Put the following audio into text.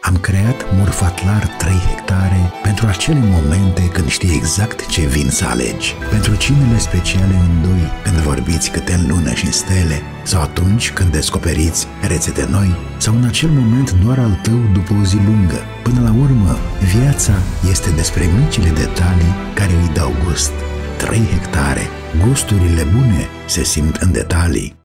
Am creat Murfatlar 3 hectare pentru acele momente când știi exact ce vin să alegi. Pentru cinele speciale în doi, când vorbiți câte în lună și în stele, sau atunci când descoperiți rețete noi, sau în acel moment doar al tău după o zi lungă. Până la urmă, viața este despre micile detalii care îi dau gust. 3 hectare. Gusturile bune se simt în detalii.